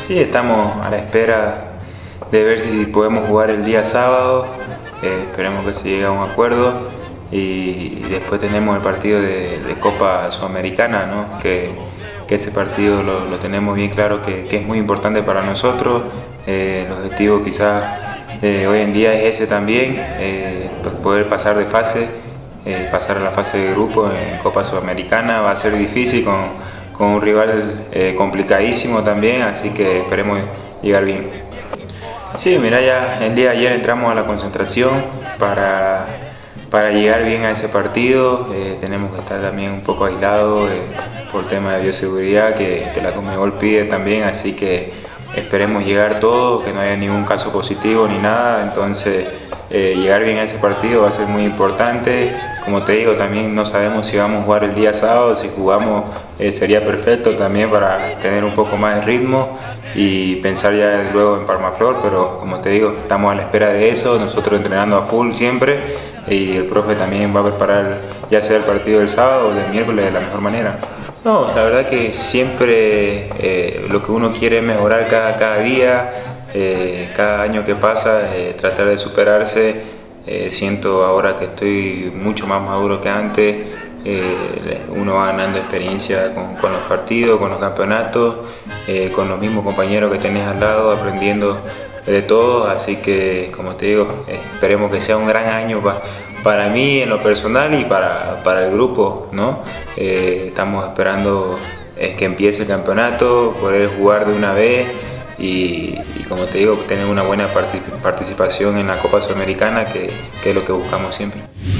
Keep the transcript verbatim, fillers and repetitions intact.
Sí, estamos a la espera de ver si podemos jugar el día sábado, eh, esperemos que se llegue a un acuerdo y después tenemos el partido de, de Copa Sudamericana, ¿no? que, que ese partido lo, lo tenemos bien claro que, que es muy importante para nosotros. Eh, el objetivo quizás eh, hoy en día es ese también, eh, poder pasar de fase, eh, pasar a la fase de grupo en Copa Sudamericana. Va a ser difícil con, con un rival eh, complicadísimo también, así que esperemos llegar bien. Sí, mira, ya el día de ayer entramos a la concentración para, para llegar bien a ese partido. Eh, tenemos que estar también un poco aislados eh, por el tema de bioseguridad que, que la Conmebol pide también, así que esperemos llegar todos, que no haya ningún caso positivo ni nada. Entonces eh, llegar bien a ese partido va a ser muy importante. Como te digo, también no sabemos si vamos a jugar el día sábado. Si jugamos eh, sería perfecto también para tener un poco más de ritmo y pensar ya luego en Palmaflor, pero como te digo, estamos a la espera de eso, nosotros entrenando a full siempre, y el profe también va a preparar ya sea el partido del sábado o del miércoles de la mejor manera. No, la verdad que siempre eh, lo que uno quiere es mejorar cada, cada día, eh, cada año que pasa, eh, tratar de superarse. Eh, siento ahora que estoy mucho más maduro que antes, eh, uno va ganando experiencia con, con los partidos, con los campeonatos, eh, con los mismos compañeros que tenés al lado, aprendiendo de todos, así que como te digo, eh, esperemos que sea un gran año pa, para mí en lo personal y para, para el grupo, ¿no? Eh, estamos esperando es que empiece el campeonato, poder jugar de una vez y, y como te digo, tener una buena participación en la Copa Sudamericana, que, que es lo que buscamos siempre.